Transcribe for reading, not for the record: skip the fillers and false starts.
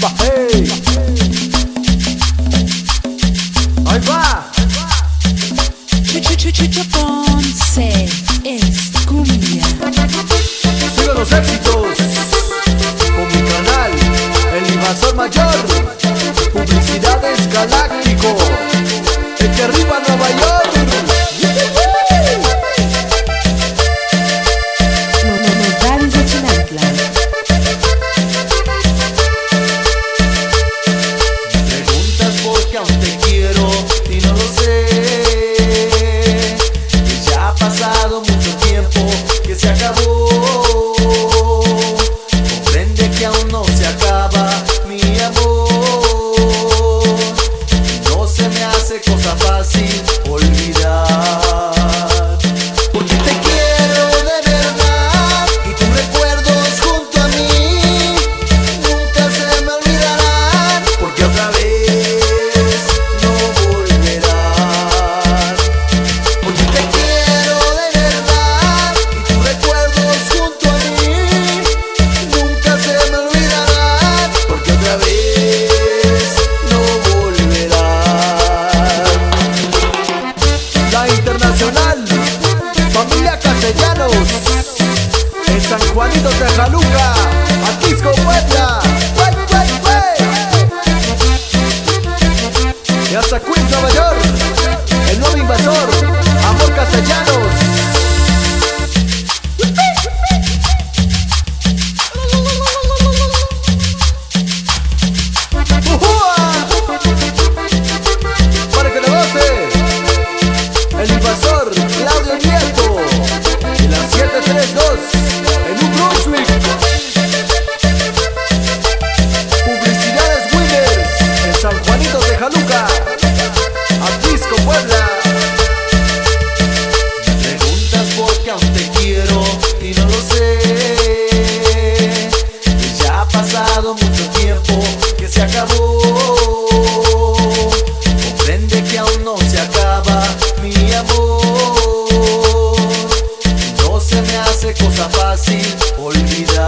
Hey. Ahí va. Chucho Ponce es cumbia. Sigo los éxitos con mi canal, El Invasor Mayor. Publicidades Galáctico, el que arriba Nueva York. Los Davis de Chinantla. Preguntas porque aún te quiero y no lo sé. Que ya ha pasado mucho tiempo, que se acabó. Comprende que aún no se acaba mi amor. No se me hace cosa fácil olvidar. Porque te quiero de verdad y tus recuerdos junto a mí nunca se me olvidarán. Porque otra vez no volverán. Porque te quiero de verdad y tus recuerdos junto a mí nunca se me olvidarán. Porque otra vez no volverán. La Internacional, familia Castellanos, en San Juanito de Jaluca, Atisco, Puebla. ¡Wey, wey, wey! Y hasta Queens, Nueva York, el nuevo invasor, Amor Castellanos. ¡Ujua! Para que lo goce, el invasor Claudio Nieto y la 732 en New Brunswick. Publicidades Winners en San Juanito de Jaluca, Atisco, Puebla. Me preguntas por qué aún te quiero y no lo sé. Que ya ha pasado mucho tiempo, que se acabó. Comprende que aún no se acaba mi amor. No se me hace cosa fácil olvidar.